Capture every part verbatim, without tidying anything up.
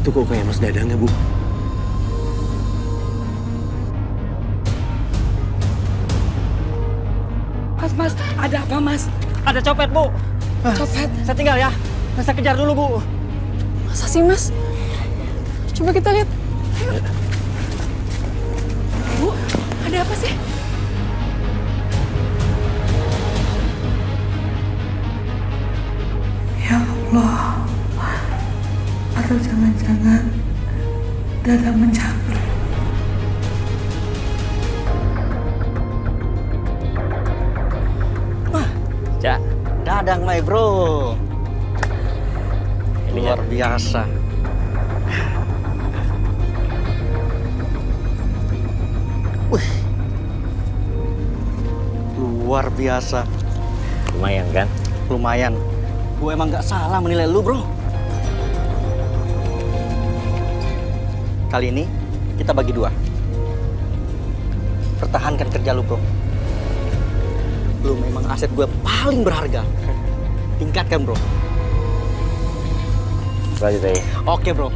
Itu kok kayak Mas Dadang ya, Bu? Mas, Mas, ada apa, Mas? Ada copet, Bu. Copet? Saya tinggal ya. Saya kejar dulu, Bu. Masa sih, Mas? Coba kita lihat. Ayo. Bu, ada apa sih? Ya Allah, atau jangan-jangan Dadang menjamret. Wah, ja, Dadang, my bro. Luar biasa. Wih, luar biasa. Lumayan kan? Lumayan. Gue emang gak salah menilai lu, bro. Kali ini kita bagi dua. Pertahankan kerja lu, bro. Lu memang aset gue paling berharga. Tingkatkan, bro. Lanjut aja. Oke, bro.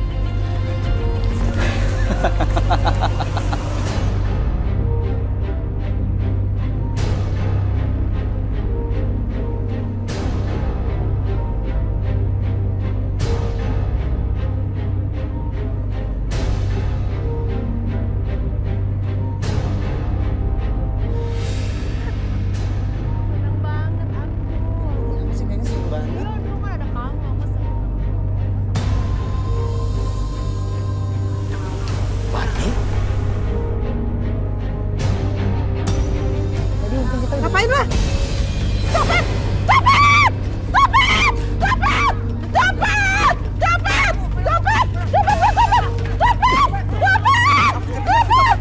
Ngapain lah? Copet! Copet! Copet! Copet! Copet! Copet! Copet! Copet! Copet! Copet! Copet!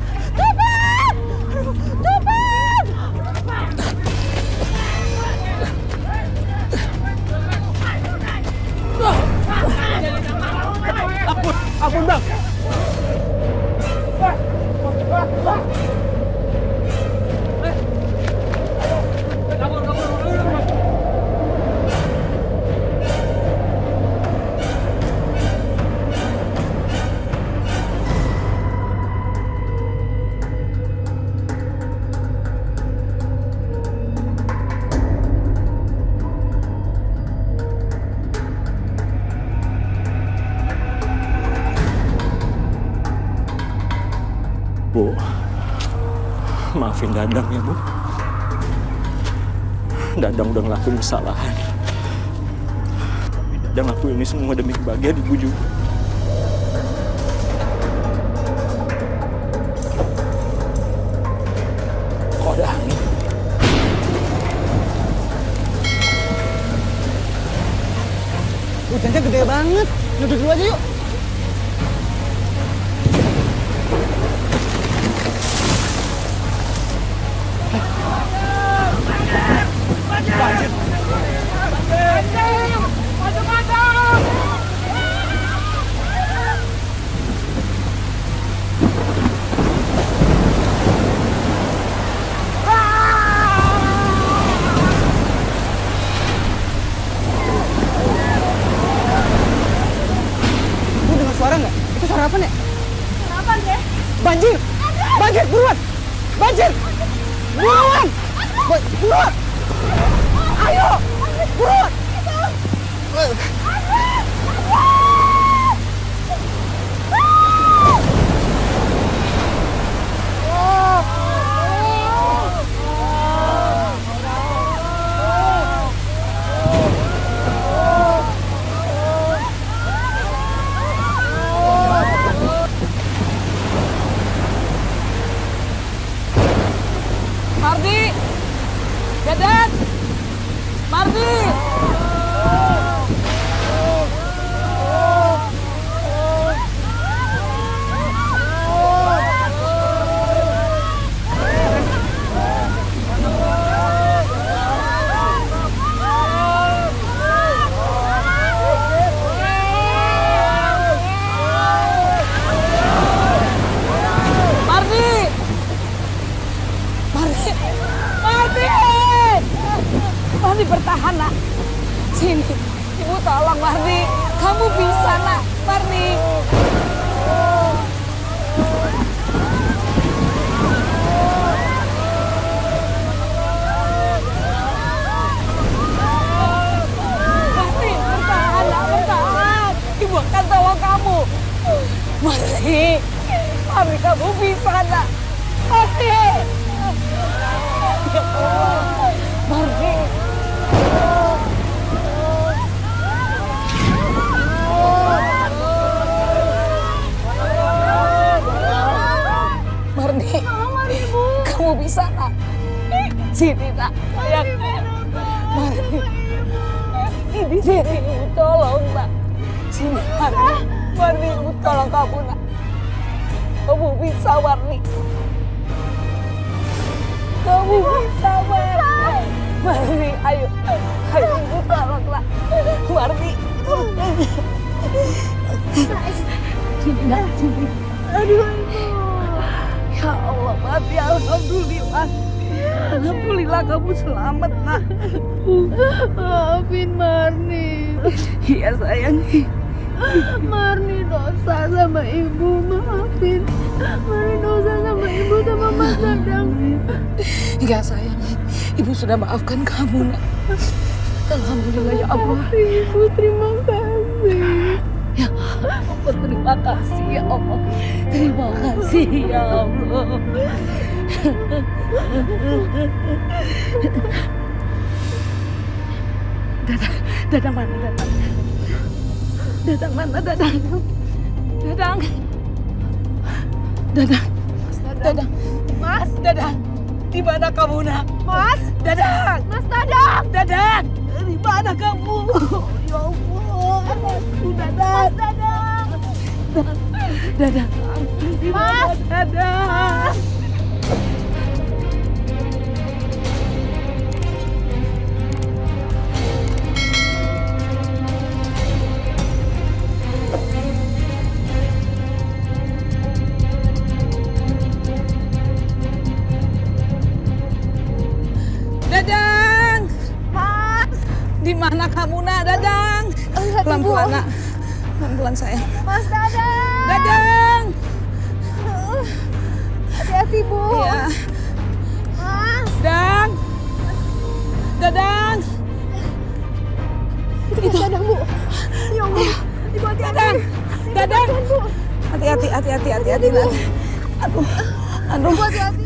Copet! Copet! Ampun, ampun, Bang. Bu, maafin Dadang ya, Bu. Dadang udah ngelakuin kesalahan. Dadang ngelakuin ini semua demi kebahagiaan Ibu juga. Kok ada angin? Hujannya gede banget. Duduk dulu aja yuk. Banjir! Banjir! Macam-macam! Lu dengar suara nggak? Itu suara apa, Nek? Suara apa, Nek? Banjir! Banjir! Buruan! Banjir! Buruan! Buruan! Ayo! Buruan! Mardi! Dadan! Mardi! Mardi bertahan, nak. Sini, ibu tolong Mardi. Kamu bisa, nak. Marni. Marni, bertahan, nak. Bertahan. Ibu akan tolong kamu. Marni. Marni, kamu bisa, nak. Marni. Ya Allah. Marni. Marni, kamu bisa, nak. Sini, nak. Sayang. Marni. Ini sini, Ibu tolong, nak. Sini, Marni. Marni, Ibu tolong kamu, nak. Kamu bisa, Marni. Kamu bisa, Marni. Marni, ayo. Ayo, Ibu tolong, nak. Marni. Sini, nak. Sini. Aduh, Ibu. Ya Allah, Marni, alhamdulillah. Alhamdulillah kamu selamat, nak. Maafin Marni. Iya, sayang. Marni dosa sama ibu, maafin. Marni dosa sama ibu sama Mas Dadang. Enggak, sayang. Ibu sudah maafkan kamu, nak. Alhamdulillah, ya Allah. Ibu, terima kasih. Ya Allah, terima kasih, ya Allah. Terima kasih, ya Allah. Dadang, Dadang mana, Dadang? Dadang mana, Dadang? Dadang. Dadang. Dadang. Mas, Dadang. Di mana kamu, nak? Mas. Dadang. Mas Dadang. Dadang. Di mana kamu? Ya Allah. Anakku, Dadang. Mas Dadang. Dadang. Mas. Dadang. Dadang! Mas! Di mana kamu, nak? Dadang! Pelan-pelan, nak. Pelan-pelan, sayang. Mas Dadang! Dadang! Hati-hati, Bu. Iya. Mas! Dadang! Dadang! Itu Dadang, Bu. Ya Allah. Ibu, hati-hati. Dadang! Dadang! Bu. Hati-hati, hati-hati, hati-hati, nak. Aduh, aduh. Ibu, hati-hati.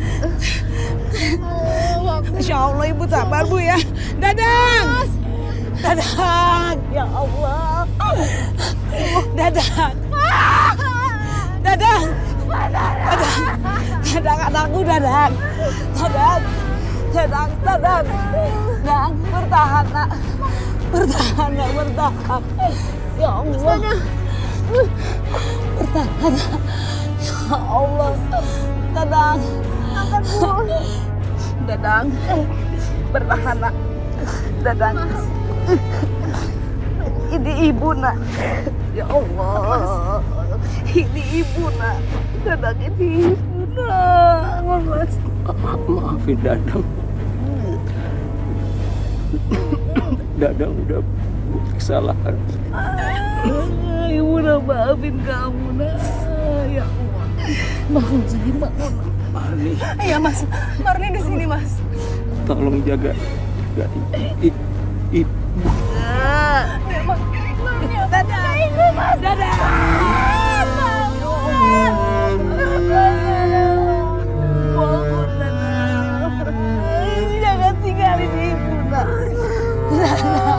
Masya Allah, Ibu sabar, Bu, ya. Dadang! Mas! Dadang! Ya Allah. Dadang! Dadang! Dadang! Dadang, anakku, Dadang! Dadang! Dadang, Dadang! Dadang, bertahan, nak. Bertahan, nak, bertahan. Ya Allah. Bertahan, nak. Ya Allah. Dadang! Angkat, Bu. Dadang, bertahan, nak. Dadang, ini ibu, nak. Ya Allah, ini ibu, nak. Dadang, ini ibu, nak. Ma maafin Dadang. Dadang udah bukti kesalahan. Ibu udah maafin kamu, nak. Ya Allah, bangun saya, bangun. Marni, Iya, Mas. Marni di sini, Mas. tolong jaga, jaga i- i- ibu. Dadang, ibu, Mas. Dadang. Bangun, Dadang. Jangan tinggalin ibu, nak. Dadang.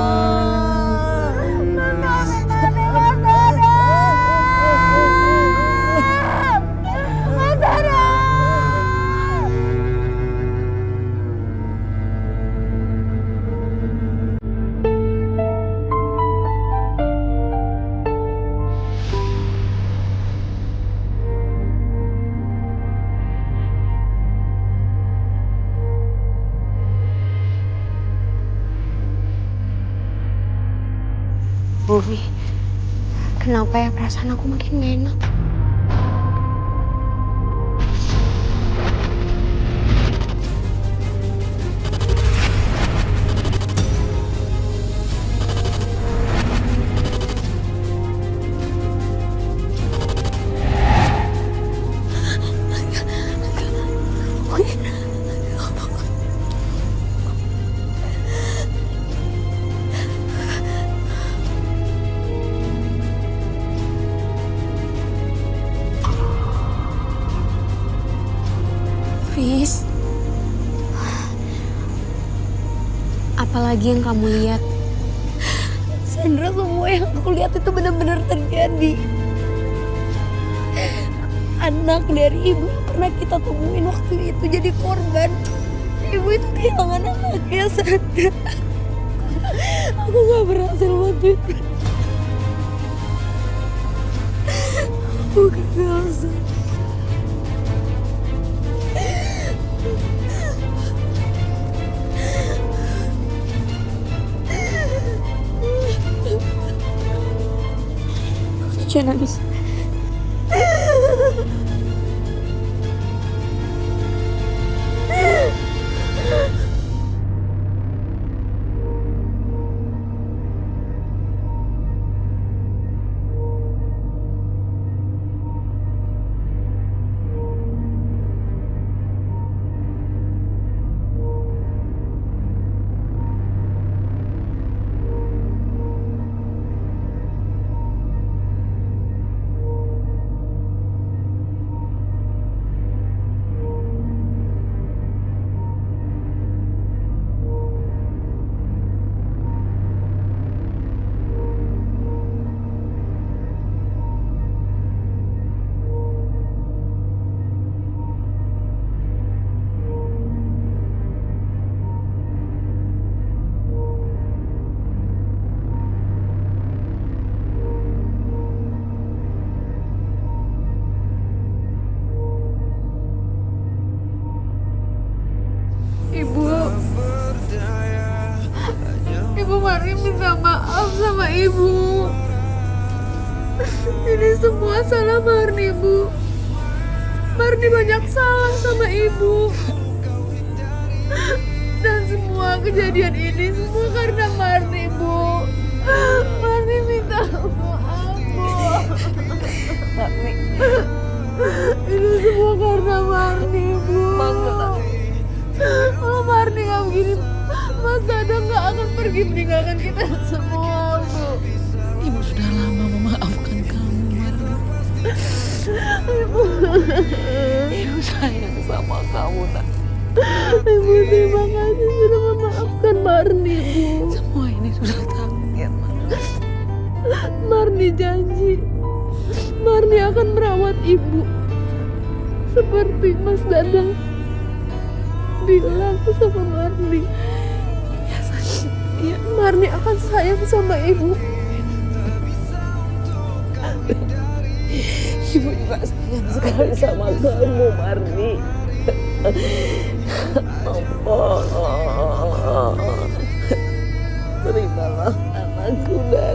Bumi, kenapa ya perasaan aku makin gak enak? Riz, apalagi yang kamu lihat? Sandra, semua yang aku lihat itu benar-benar terjadi. Anak dari ibu yang pernah kita temuin waktu itu jadi korban. Ibu itu kehilangan anaknya, Sandra. Aku gak berhasil bantuin. Aku gagal, Sandra. Jangan nangis. Marni minta maaf sama ibu. Ini semua salah Marni, Bu. Marni banyak salah sama ibu. Dan semua kejadian ini semua karena Marni, Bu. Marni minta maaf, Bu. Marni. Ini semua karena Marni, Bu. Kalau Marni gak begini, Mas Dadang gak akan pergi meninggalkan kita semua, Bu. Ibu sudah lama memaafkan kamu, Marni. Ibu, Ibu sayang sama kamu, nak. Ibu terima kasih sudah memaafkan Marni, Bu. Semua ini sudah takdir, Marni. Marni janji, Marni akan merawat ibu seperti Mas Dadang bilang sama Marni. Ya, sayang. Ya, Marni akan sayang sama ibu. Ibu juga sayang sekali sama kamu, Marni. Allah, terimalah anakku, Dan.